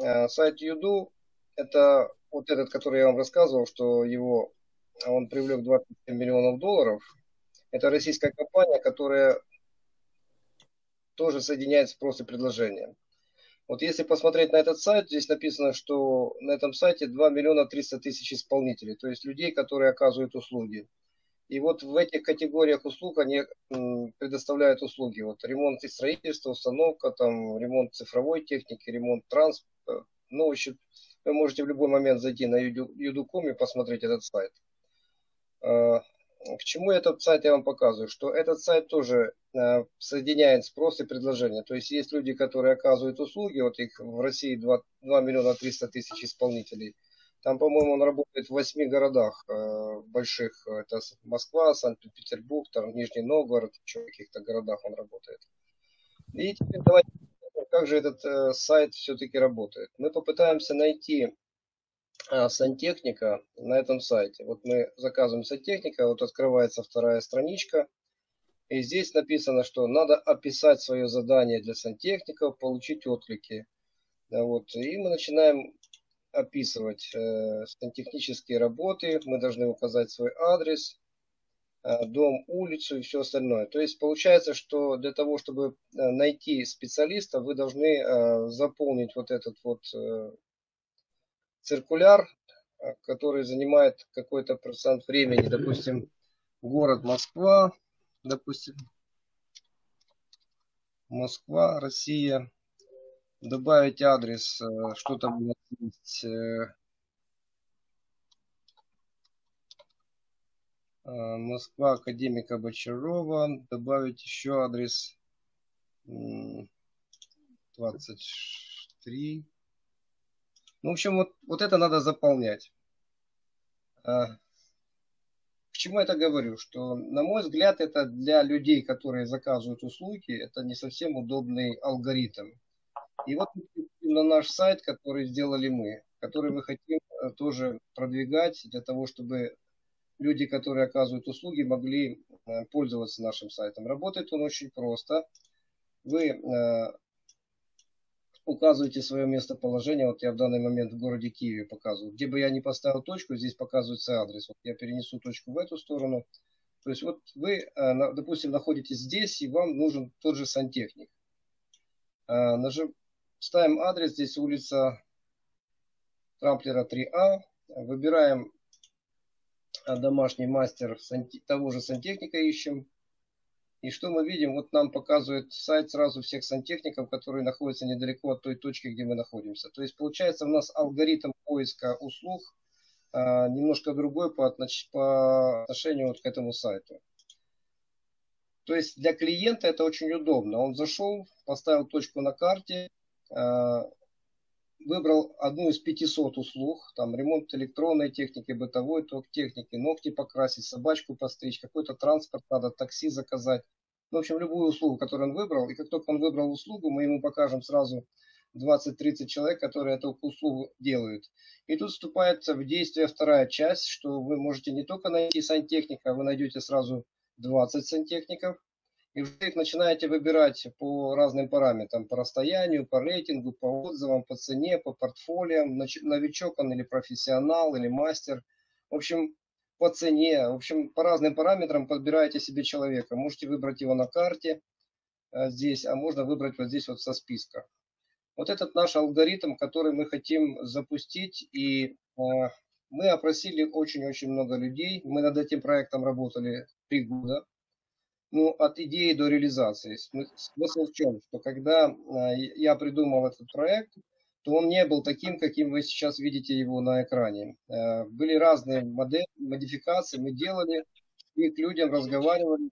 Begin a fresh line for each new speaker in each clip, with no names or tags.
Сайт Юду, это вот этот, который я вам рассказывал, что он привлек 27 миллионов долларов. Это российская компания, которая тоже соединяет спрос и предложение. Вот если посмотреть на этот сайт, здесь написано, что на этом сайте 2 миллиона 300 тысяч исполнителей, то есть людей, которые оказывают услуги. И вот в этих категориях услуг они предоставляют услуги. Вот ремонт и строительство, установка, там, ремонт цифровой техники, ремонт транспорта. Ну, в общем, вы можете в любой момент зайти на Юду.ком и посмотреть этот сайт. К чему этот сайт я вам показываю? Что этот сайт тоже соединяет спрос и предложение. То есть есть люди, которые оказывают услуги, вот их в России 2 миллиона 300 тысяч исполнителей. Там, по-моему, он работает в 8 городах больших. Это Москва, Санкт-Петербург, там Нижний Новгород, еще в каких-то городах он работает. И теперь давайте посмотрим, как же этот сайт все-таки работает. Мы попытаемся найти сантехника на этом сайте. Вот мы заказываем сантехника, вот открывается вторая страничка. И здесь написано, что надо описать свое задание для сантехников, получить отклики. Вот. И мы начинаем описывать сантехнические работы. Мы должны указать свой адрес, дом, улицу и все остальное. То есть получается, что для того, чтобы найти специалиста, вы должны заполнить вот этот вот циркуляр, который занимает какой-то процент времени. Допустим, город Москва, допустим, Москва, Россия. Добавить адрес, что там у нас есть, Москва, академика Бочарова. Добавить еще адрес 23. Ну, в общем, вот это надо заполнять. К чему я это говорю? Что, на мой взгляд, это для людей, которые заказывают услуги, это не совсем удобный алгоритм. И вот на наш сайт, который сделали мы, который мы хотим тоже продвигать для того, чтобы люди, которые оказывают услуги, могли пользоваться нашим сайтом. Работает он очень просто. Вы указываете свое местоположение. Вот я в данный момент в городе Киеве показываю. Где бы я ни поставил точку, здесь показывается адрес. Вот я перенесу точку в эту сторону. То есть вот вы, допустим, находитесь здесь, и вам нужен тот же сантехник. Ставим адрес, здесь улица Трамплера 3А. Выбираем домашний мастер, того же сантехника ищем. И что мы видим? Вот нам показывает сайт сразу всех сантехников, которые находятся недалеко от той точки, где мы находимся. То есть получается у нас алгоритм поиска услуг немножко другой по отношению вот к этому сайту. То есть для клиента это очень удобно. Он зашел, поставил точку на карте, выбрал одну из 500 услуг, там ремонт электронной техники, бытовой техники, ногти покрасить, собачку постричь, какой-то транспорт надо, такси заказать. В общем, любую услугу, которую он выбрал. И как только он выбрал услугу, мы ему покажем сразу 20-30 человек, которые эту услугу делают. И тут вступает в действие вторая часть, что вы можете не только найти сантехника, вы найдете сразу 20 сантехников. И вы их начинаете выбирать по разным параметрам, по расстоянию, по рейтингу, по отзывам, по цене, по портфолио, новичок он или профессионал, или мастер. В общем, по цене, в общем, по разным параметрам подбираете себе человека. Можете выбрать его на карте здесь, а можно выбрать вот здесь вот со списка. Вот этот наш алгоритм, который мы хотим запустить, и мы опросили очень-очень много людей. Мы над этим проектом работали 3 года. Ну, от идеи до реализации. Смысл в чем? Что когда я придумал этот проект, то он не был таким, каким вы сейчас видите его на экране. Были разные модели, модификации, мы делали, и к людям разговаривали.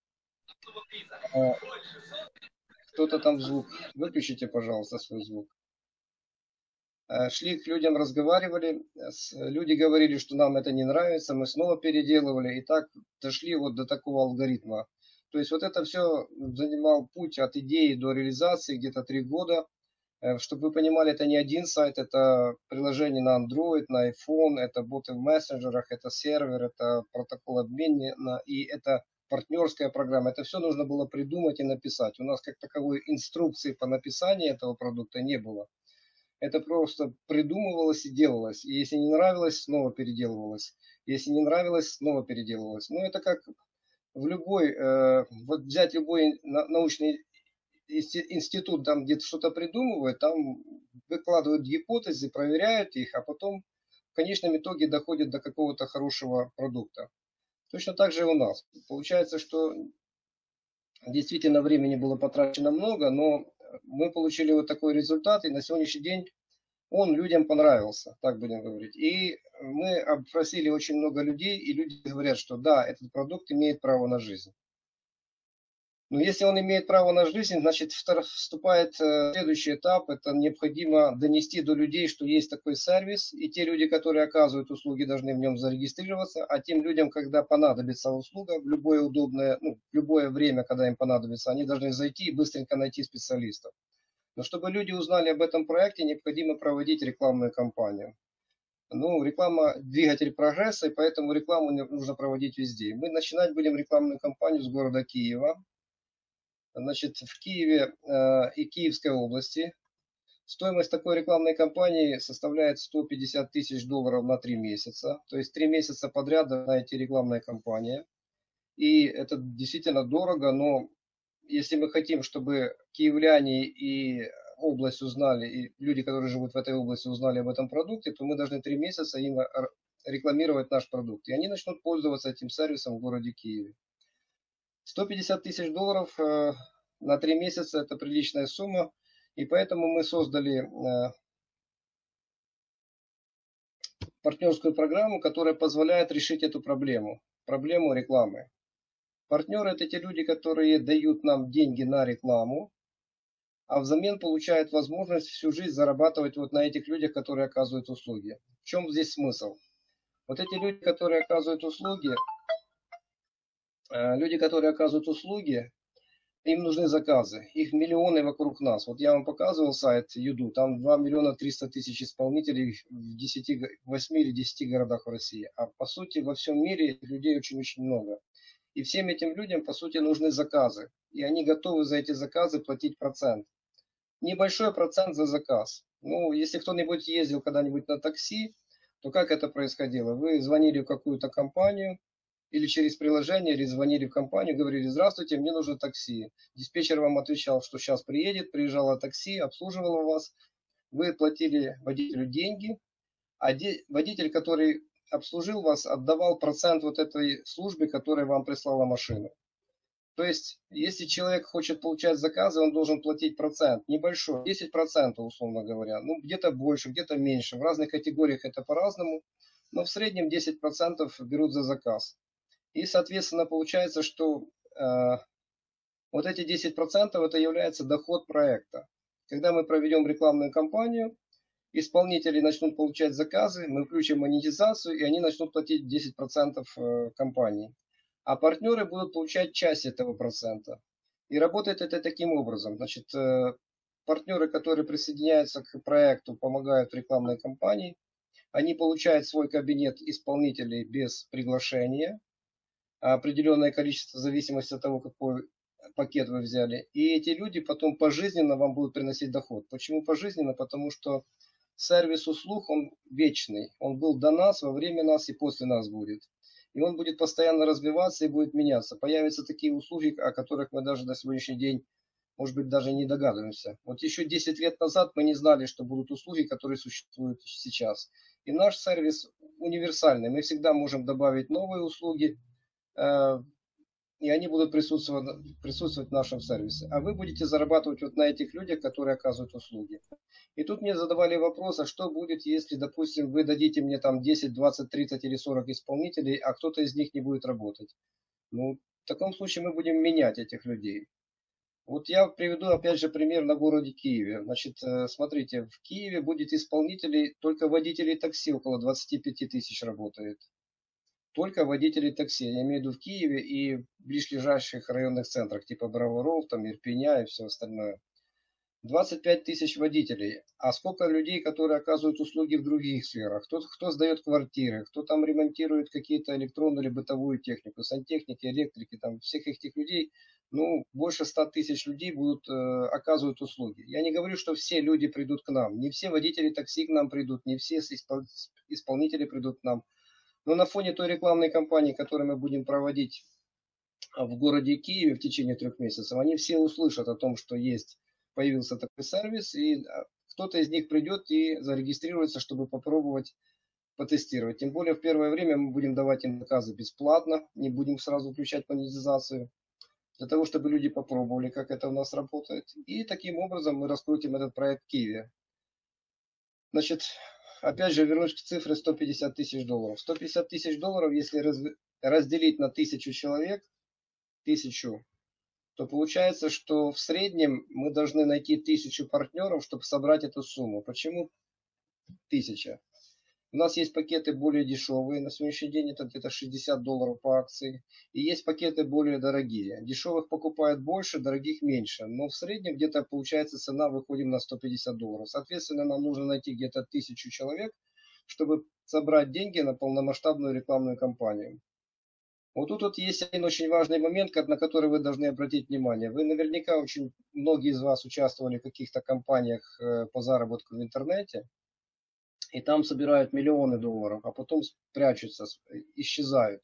Кто-то там звук. Выключите, пожалуйста, свой звук. Шли к людям, разговаривали, люди говорили, что нам это не нравится, мы снова переделывали, и так дошли вот до такого алгоритма. То есть вот это все занимал путь от идеи до реализации где-то 3 года. Чтобы вы понимали, это не один сайт, это приложение на Android, на iPhone, это боты в мессенджерах, это сервер, это протокол обмена, и это партнерская программа. Это все нужно было придумать и написать. У нас как таковой инструкции по написанию этого продукта не было. Это просто придумывалось и делалось. И если не нравилось, снова переделывалось. Если не нравилось, снова переделывалось. Ну, это как в любой, вот взять любой научный институт, там где-то что-то придумывают, там выкладывают гипотезы, проверяют их, а потом в конечном итоге доходят до какого-то хорошего продукта. Точно так же и у нас. Получается, что действительно времени было потрачено много, но мы получили вот такой результат, и на сегодняшний день он людям понравился, так будем говорить. И мы опросили очень много людей, и люди говорят, что да, этот продукт имеет право на жизнь. Но если он имеет право на жизнь, значит вступает следующий этап. Это необходимо донести до людей, что есть такой сервис, и те люди, которые оказывают услуги, должны в нем зарегистрироваться, а тем людям, когда понадобится услуга, в любое удобное, ну, в любое время, когда им понадобится, они должны зайти и быстренько найти специалистов. Но чтобы люди узнали об этом проекте, необходимо проводить рекламную кампанию. Ну, реклама – двигатель прогресса, и поэтому рекламу нужно проводить везде. Мы начинать будем рекламную кампанию с города Киева. Значит, в Киеве и Киевской области стоимость такой рекламной кампании составляет 150 тысяч долларов на 3 месяца. То есть 3 месяца подряд должна идти рекламная кампания. И это действительно дорого, но если мы хотим, чтобы киевляне и область узнали, и люди, которые живут в этой области, узнали об этом продукте, то мы должны 3 месяца им рекламировать наш продукт. И они начнут пользоваться этим сервисом в городе Киеве. 150 тысяч долларов на 3 месяца – это приличная сумма. И поэтому мы создали партнерскую программу, которая позволяет решить эту проблему, проблему рекламы. Партнеры – это те люди, которые дают нам деньги на рекламу, а взамен получают возможность всю жизнь зарабатывать вот на этих людях, которые оказывают услуги. В чем здесь смысл? Вот эти люди, которые оказывают услуги, им нужны заказы. Их миллионы вокруг нас. Вот я вам показывал сайт Юду, там 2 миллиона 300 тысяч исполнителей в 10, 8 или 10 городах в России. А по сути во всем мире людей очень-очень много. И всем этим людям по сути нужны заказы. И они готовы за эти заказы платить процент. Небольшой процент за заказ. Ну, если кто-нибудь ездил когда-нибудь на такси, то как это происходило? Вы звонили в какую-то компанию, или через приложение, или звонили в компанию, говорили: здравствуйте, мне нужно такси. Диспетчер вам отвечал, что сейчас приедет, приезжало такси, обслуживало вас, вы платили водителю деньги, а водитель, который обслужил вас, отдавал процент вот этой службе, которая вам прислала машину. То есть, если человек хочет получать заказы, он должен платить процент, небольшой, 10% условно говоря, ну где-то больше, где-то меньше, в разных категориях это по-разному, но в среднем 10% берут за заказ. И, соответственно, получается, что вот эти 10% это является доход проекта. Когда мы проведем рекламную кампанию, исполнители начнут получать заказы, мы включим монетизацию, и они начнут платить 10% компании. А партнеры будут получать часть этого процента. И работает это таким образом. Значит, партнеры, которые присоединяются к проекту, помогают рекламной кампании, они получают свой кабинет исполнителей без приглашения, определенное количество в зависимости от того, какой пакет вы взяли. И эти люди потом пожизненно вам будут приносить доход. Почему пожизненно? Потому что сервис услуг, он вечный. Он был до нас, во время нас и после нас будет. И он будет постоянно развиваться и будет меняться. Появятся такие услуги, о которых мы даже на сегодняшний день, может быть, даже не догадываемся. Вот еще 10 лет назад мы не знали, что будут услуги, которые существуют сейчас. И наш сервис универсальный. Мы всегда можем добавить новые услуги, и они будут присутствовать в нашем сервисе. А вы будете зарабатывать вот на этих людях, которые оказывают услуги. И тут мне задавали вопрос, а что будет, если, допустим, вы дадите мне там 10, 20, 30 или 40 исполнителей, а кто-то из них не будет работать? Ну, в таком случае мы будем менять этих людей. Вот я приведу опять же пример на городе Киеве. Значит, смотрите, в Киеве будет исполнителей, только водителей такси около 25 тысяч работает. Только водителей такси. Я имею в виду в Киеве и в ближайших районных центрах, типа Броваров, там, Ирпеня и все остальное. 25 тысяч водителей. А сколько людей, которые оказывают услуги в других сферах? Кто сдает квартиры, кто там ремонтирует какие-то электронную или бытовую технику, сантехники, электрики, там всех этих людей, ну, больше 100 тысяч людей будут, оказывают услуги. Я не говорю, что все люди придут к нам, не все водители такси к нам придут, не все исполнители придут к нам. Но на фоне той рекламной кампании, которую мы будем проводить в городе Киеве в течение 3 месяцев, они все услышат о том, что появился такой сервис, и кто-то из них придет и зарегистрируется, чтобы попробовать потестировать. Тем более в первое время мы будем давать им заказы бесплатно, не будем сразу включать монетизацию, для того, чтобы люди попробовали, как это у нас работает. И таким образом мы раскрутим этот проект в Киеве. Значит, опять же вернусь к цифре 150 тысяч долларов. 150 тысяч долларов, если разделить на 1000 человек, 1000, то получается, что в среднем мы должны найти 1000 партнеров, чтобы собрать эту сумму. Почему 1000? У нас есть пакеты более дешевые, на сегодняшний день это где-то 60 долларов по акции. И есть пакеты более дорогие. Дешевых покупают больше, дорогих меньше. Но в среднем где-то получается цена выходим на 150 долларов. Соответственно, нам нужно найти где-то 1000 человек, чтобы собрать деньги на полномасштабную рекламную кампанию. Вот тут вот есть один очень важный момент, на который вы должны обратить внимание. Вы наверняка, очень многие из вас участвовали в каких-то кампаниях по заработку в интернете, и там собирают миллионы долларов, а потом прячутся, исчезают.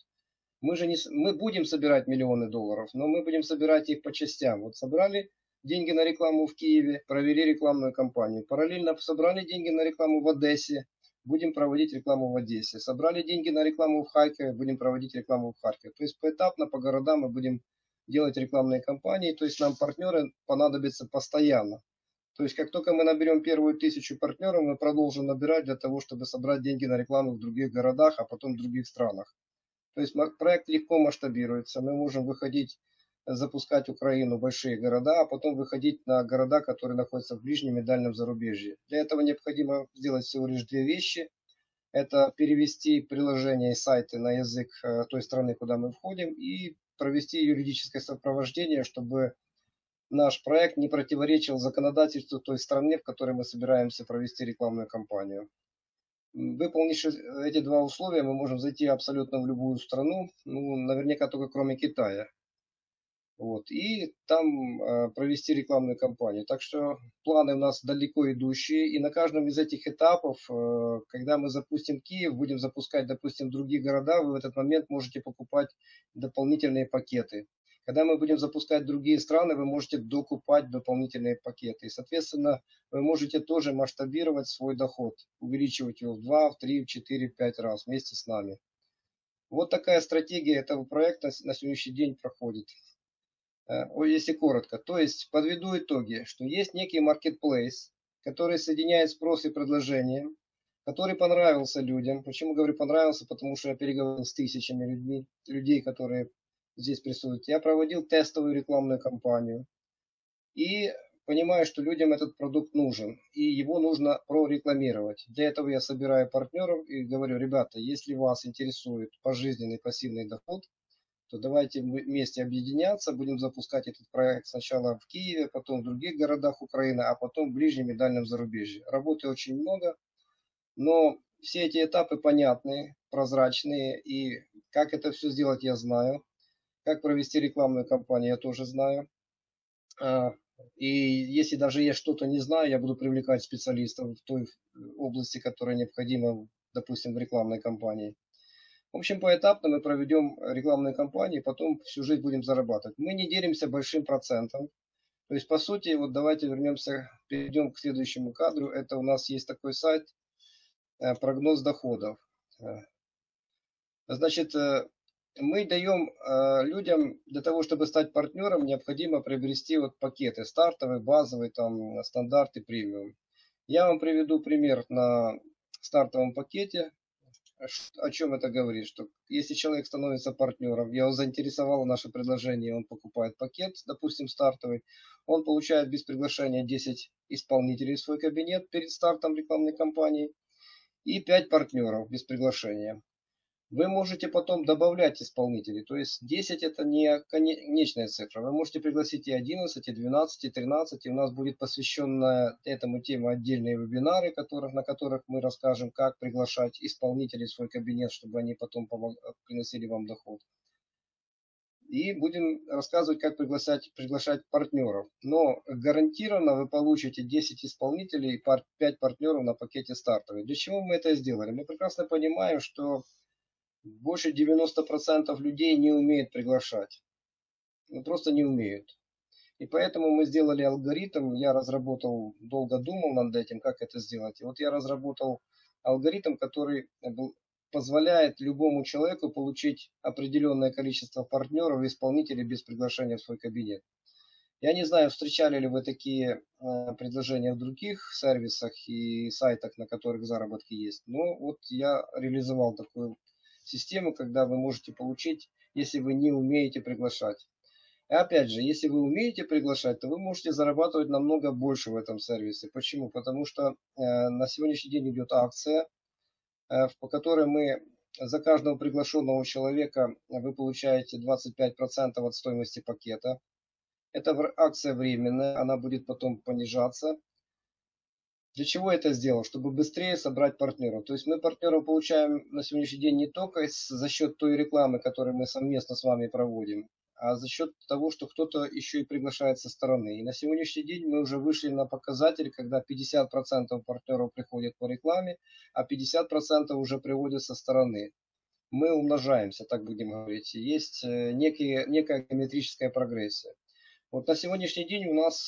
Мы будем собирать миллионы долларов, но мы будем собирать их по частям. Вот собрали деньги на рекламу в Киеве, провели рекламную кампанию. Параллельно собрали деньги на рекламу в Одессе, будем проводить рекламу в Одессе. Собрали деньги на рекламу в Харькове, будем проводить рекламу в Харькове. То есть поэтапно, по городам мы будем делать рекламные кампании. То есть нам партнеры понадобятся постоянно. То есть как только мы наберем первую 1000 партнеров, мы продолжим набирать для того, чтобы собрать деньги на рекламу в других городах, а потом в других странах. То есть проект легко масштабируется. Мы можем выходить, запускать Украину в большие города, а потом выходить на города, которые находятся в ближнем и дальнем зарубежье. Для этого необходимо сделать всего лишь две вещи. Это перевести приложения и сайты на язык той страны, куда мы входим, и провести юридическое сопровождение, чтобы наш проект не противоречил законодательству той страны, в которой мы собираемся провести рекламную кампанию. Выполнив эти два условия, мы можем зайти абсолютно в любую страну, ну, наверняка только кроме Китая. Вот, и там провести рекламную кампанию. Так что планы у нас далеко идущие, и на каждом из этих этапов, когда мы запустим Киев, будем запускать, допустим, другие города, вы в этот момент можете покупать дополнительные пакеты. Когда мы будем запускать другие страны, вы можете докупать дополнительные пакеты. И, соответственно, вы можете тоже масштабировать свой доход, увеличивать его в 2, в 3, в 4, в 5 раз вместе с нами. Вот такая стратегия этого проекта на сегодняшний день проходит. Если коротко. То есть подведу итоги, что есть некий marketplace, который соединяет спрос и предложение, который понравился людям. Почему говорю понравился? Потому что я переговорил с тысячами людей, которые здесь присутствуют. Я проводил тестовую рекламную кампанию и понимаю, что людям этот продукт нужен, и его нужно прорекламировать. Для этого я собираю партнеров и говорю: ребята, если вас интересует пожизненный пассивный доход, то давайте вместе объединяться, будем запускать этот проект сначала в Киеве, потом в других городах Украины, а потом в ближнем и дальнем зарубежье. Работы очень много, но все эти этапы понятные, прозрачные, и как это все сделать, я знаю. Как провести рекламную кампанию, я тоже знаю. И если даже я что-то не знаю, я буду привлекать специалистов в той области, которая необходима, допустим, в рекламной кампании. В общем, поэтапно мы проведем рекламную кампанию, потом всю жизнь будем зарабатывать. Мы не делимся большим процентом. То есть, по сути, вот давайте вернемся, перейдем к следующему кадру. Это у нас есть такой сайт, прогноз доходов. Значит, мы даем людям, для того, чтобы стать партнером, необходимо приобрести вот пакеты: стартовый, базовый, там, стандарт и премиум. Я вам приведу пример на стартовом пакете. О чем это говорит? Что если человек становится партнером, его заинтересовало наше предложение, он покупает пакет, допустим, стартовый, он получает без приглашения 10 исполнителей в свой кабинет перед стартом рекламной кампании и 5 партнеров без приглашения. Вы можете потом добавлять исполнителей. То есть 10 это не конечная цифра. Вы можете пригласить и 11, и 12, и 13. И у нас будет посвященная этому теме отдельные вебинары, на которых мы расскажем, как приглашать исполнителей в свой кабинет, чтобы они потом приносили вам доход. И будем рассказывать, как приглашать партнеров. Но гарантированно вы получите 10 исполнителей и 5 партнеров на пакете стартовый. Для чего мы это сделали? Мы прекрасно понимаем, что больше 90% людей не умеют приглашать. Ну, просто не умеют. И поэтому мы сделали алгоритм. Я разработал, долго думал над этим, как это сделать. И вот я разработал алгоритм, который позволяет любому человеку получить определенное количество партнеров и исполнителей без приглашения в свой кабинет. Я не знаю, встречали ли вы такие предложения в других сервисах и сайтах, на которых заработки есть. Но вот я реализовал такую систему, когда вы можете получить, если вы не умеете приглашать. И опять же, если вы умеете приглашать, то вы можете зарабатывать намного больше в этом сервисе. Почему? Потому что на сегодняшний день идет акция, по которой мы за каждого приглашенного человека вы получаете 25% от стоимости пакета. Это акция временная, она будет потом понижаться. Для чего это сделал? Чтобы быстрее собрать партнеров. То есть мы партнеров получаем на сегодняшний день не только за счет той рекламы, которую мы совместно с вами проводим, а за счет того, что кто-то еще и приглашает со стороны. И на сегодняшний день мы уже вышли на показатель, когда 50% партнеров приходят по рекламе, а 50% уже приводят со стороны. Мы умножаемся, так будем говорить. Есть некая геометрическая прогрессия. Вот на сегодняшний день у нас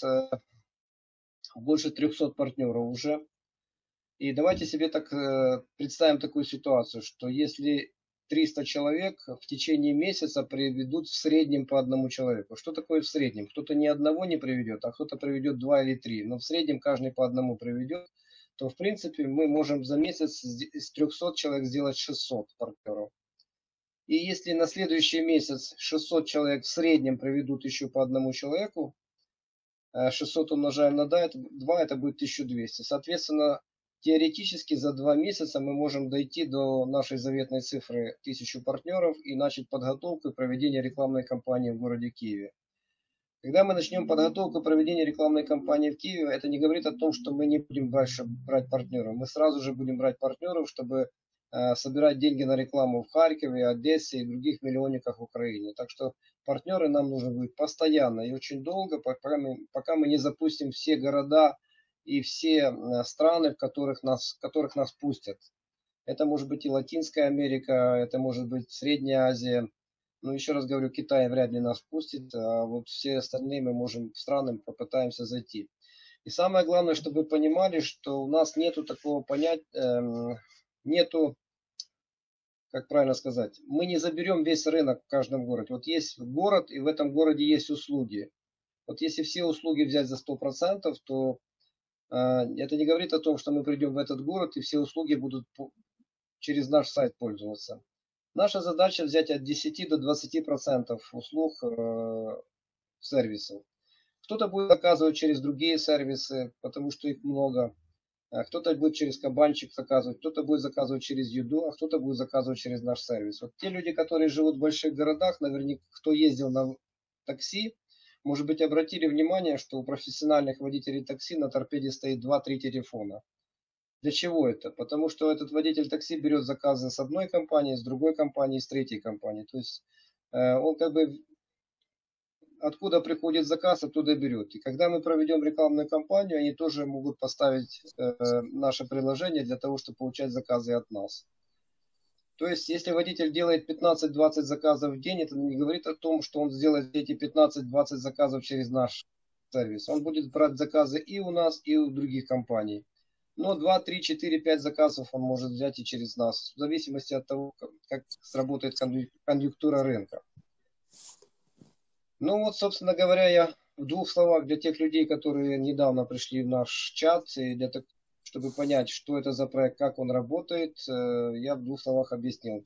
больше 300 партнеров уже. И давайте себе так представим такую ситуацию, что если 300 человек в течение месяца приведут в среднем по одному человеку. Что такое в среднем? Кто-то ни одного не приведет, а кто-то приведет 2 или 3. Но в среднем каждый по одному приведет. То в принципе мы можем за месяц из 300 человек сделать 600 партнеров. И если на следующий месяц 600 человек в среднем приведут еще по одному человеку, 600 умножаем на 2, это будет 1200. Соответственно, теоретически за 2 месяца мы можем дойти до нашей заветной цифры 1000 партнеров и начать подготовку и проведение рекламной кампании в городе Киеве. Когда мы начнем подготовку и проведение рекламной кампании в Киеве, это не говорит о том, что мы не будем дальше брать партнеров. Мы сразу же будем брать партнеров, чтобы собирать деньги на рекламу в Харькове, Одессе и других миллионниках в Украине. Так что партнеры нам нужны будут постоянно и очень долго, пока мы не запустим все города и все страны, в которых нас пустят. Это может быть и Латинская Америка, это может быть Средняя Азия. Но еще раз говорю, Китай вряд ли нас пустит, а вот все остальные мы можем страны попытаемся зайти. И самое главное, чтобы вы понимали, что у нас нету такого понятия, нету, как правильно сказать, мы не заберем весь рынок в каждом городе. Вот есть город, и в этом городе есть услуги. Вот если все услуги взять за 100%, то это не говорит о том, что мы придем в этот город, и все услуги будут через наш сайт пользоваться. Наша задача взять от 10 до 20% услуг сервисов. Кто-то будет заказывать через другие сервисы, потому что их много. Кто-то будет через кабанчик заказывать, кто-то будет заказывать через Юду, а кто-то будет заказывать через наш сервис. Вот те люди, которые живут в больших городах, наверняка, кто ездил на такси, может быть, обратили внимание, что у профессиональных водителей такси на торпеде стоит 2-3 телефона. Для чего это? Потому что этот водитель такси берет заказы с одной компании, с другой компании, с третьей компании. То есть он как бы откуда приходит заказ, оттуда берет. И когда мы проведем рекламную кампанию, они тоже могут поставить наше приложение для того, чтобы получать заказы от нас. То есть, если водитель делает 15-20 заказов в день, это не говорит о том, что он сделает эти 15-20 заказов через наш сервис. Он будет брать заказы и у нас, и у других компаний. Но 2, 3, 4, 5 заказов он может взять и через нас, в зависимости от того, как сработает конъюнктура рынка. Ну вот, собственно говоря, я в 2 словах для тех людей, которые недавно пришли в наш чат, и чтобы понять, что это за проект, как он работает, я в 2 словах объяснил.